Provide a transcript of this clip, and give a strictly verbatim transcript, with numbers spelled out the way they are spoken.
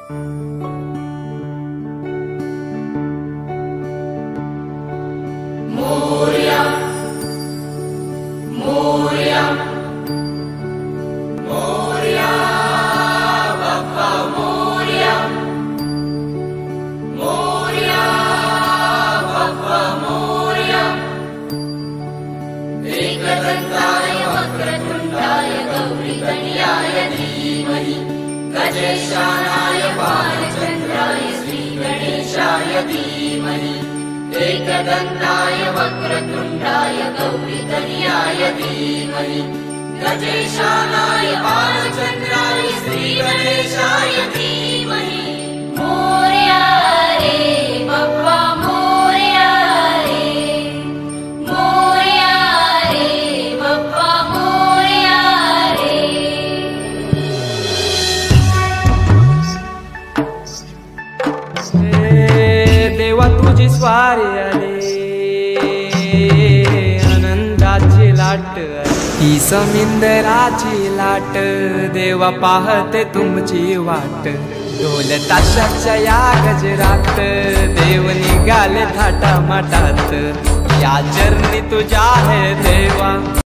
मोरया मोरया मोरया बाप्पा मोरया मोरया बाप्पा मोरया एकदंताय वक्रतुंडाय गौरीतनयाय धीमहि गजेशानाय बालचंद्राय श्रीगणेशाय धीमहि एकदंताय वक्रतुंडाय गौरीतनयाय धीमहि गजेशानाय बालचंद्राय श्रीगणेशाय धीमहि मोरया रे बाप्पा मोरया रे मोरया रे बाप्पा मोरया रे। देवा तुझी स्वारी आले आनंदाची लाट ही समुंदराची लाट देवा पाहते तुमची वाट ढोल ताशाच्या या गजरात देव निघाले थाटा माटात या चरणी तुझ्या आहे देवा।